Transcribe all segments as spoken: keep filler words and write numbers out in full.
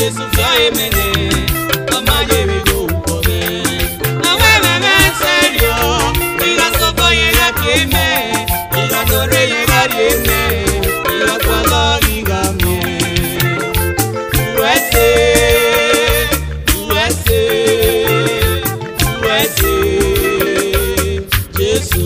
Jésù fi emene ọmọ yẹ̀wé go kọ́lé. Àwọn ẹ̀mẹ̀mẹ̀ sẹ́ríọ̀ ìgbà sọ́kọ̀ yẹn gà kí ẹ̀mẹ̀ ìgbà tọ̀rẹ́ yẹn gà rí ẹ̀mẹ̀ ìgbà pọ̀lọ́ ìgbà mi. U S A U S A U S A Jésù.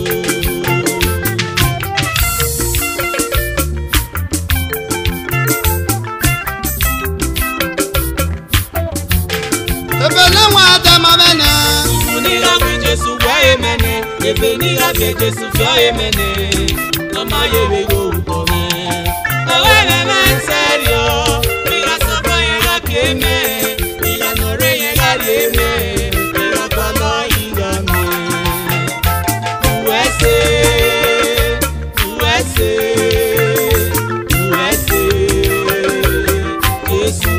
Jésù fi emene, ebe ni rabe Jésù fi emene, ọmọ yẹ̀wé go kọ́lé. Àwọn ẹ̀mẹ̀mẹ̀ sẹ́ríọ̀ ìgbà sọ́kọ̀ yẹn gà kí ẹ̀mẹ̀ ìgbà tọ̀rẹ́ yẹn gà rí ẹ̀mẹ̀ ìgbà pọ̀lọ́ ìgbà mi. U S A U S A U S A Jésù.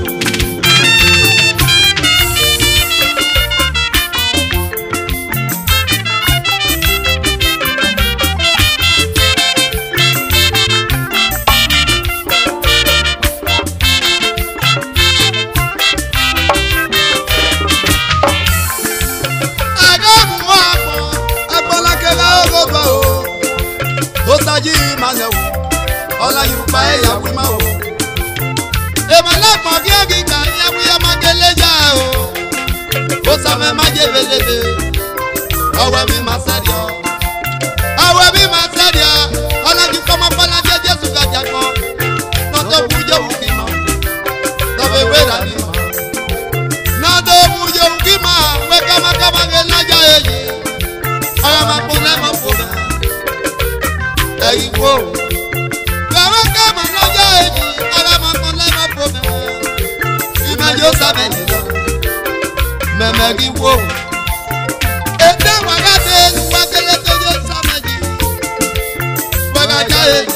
Ola yupa e ya wima o. E malakmo giagi ka ya wiya mageleja o. O sa me majelebe. Awe mi masario. Awe mi masario. Ola ju koma pala je Jesu ga jago. No to bujo ukima. No be wera ni ma. No to bujo ukima. We kama kama gelaja eji. Aga ma pone ma pone. Eyi wo. Memegi wo ete wagade wagele tojo sameji wagaja e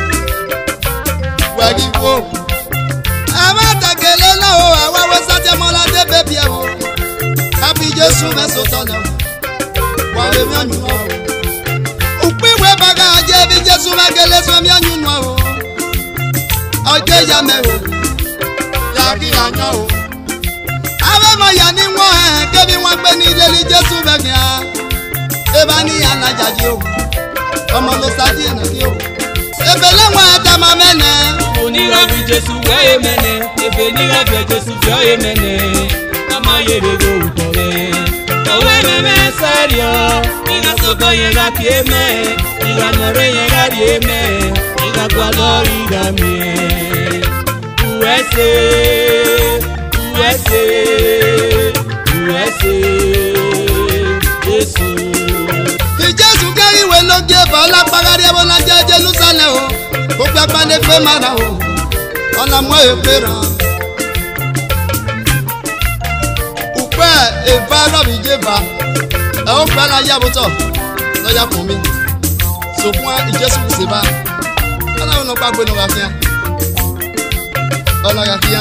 wagi wo amata gele lo awa wo sate mola de bebi e wo abi Jesu meso tona wa we mi anu wo upi we baga je bi Jesu magele so mi anu wo oje ya me wo ya ki anya wo ma ya ni won e ke bi won pe ni leli Jesu begin a e ba ni alajaji o ọmọ lo saji na ki o e be le won ta ma mene oni ra bi Jesu we emene e be ni ra bi Jesu fi emene ọmọ yẹ̀wé go kọ́lé. Àwọn ẹ̀mẹ̀mẹ̀ sẹ́ríọ̀ ìgbà sọ́kọ̀ yẹn gà kí ẹ̀mẹ̀ ìgbà tọ̀rẹ́ yẹn gà rí ẹ̀mẹ̀ ìgbà pọ̀lọ́ ìgbà mi. U S A U S A U S A Jésù. Ti Jésù kẹ́rì ìwé ló gé bá ọlápárárí ẹbọ náà jẹ́ Jerusalem o. Gbogbo apáde pé mara o. Ọ̀nà mọ́ èpè ràn. Ùpẹ́ èbá rọ̀bì jébà. Ẹ ó pẹ́ la yá bótọ̀ lọ́yà fún mi. Sòfún ìjésù kù sí bá. Ọlọ́run náà pàgbé náà wà fíà. Ọlọ́run fíà.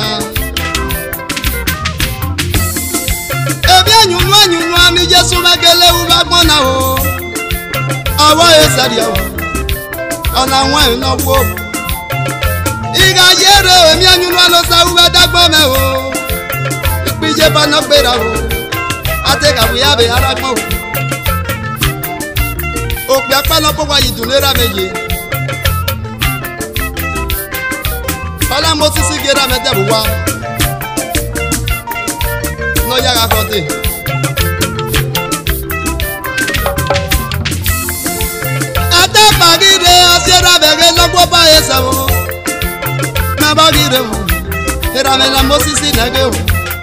Ebi anyunu anyunu ami Jesu magele u bagbona o. Awo esari o. Ona won e no wo. Iga yere emi anyunu alo sa u ba dagbo me o. Ipije ba no gbera o. Ate ka bu ya be aragbo o. O pe apa lo po wa yidun lera meje. Ola mo sisi gera me debu wa. No ya raconter. Ata bagire asiera bege logbo pa esawo. Na bagire mo. Era me la Moses nage o.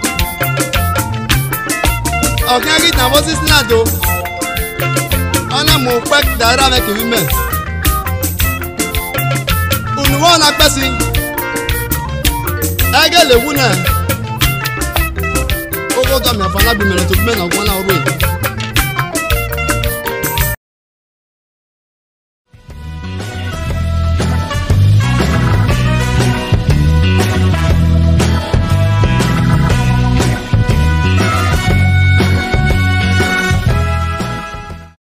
Okan gi na Moses na do. Ona mo pek dara me ki me. Unu wona pesi. Ege le wu na. Ogo to mi afala bi mere to me na won na oro e.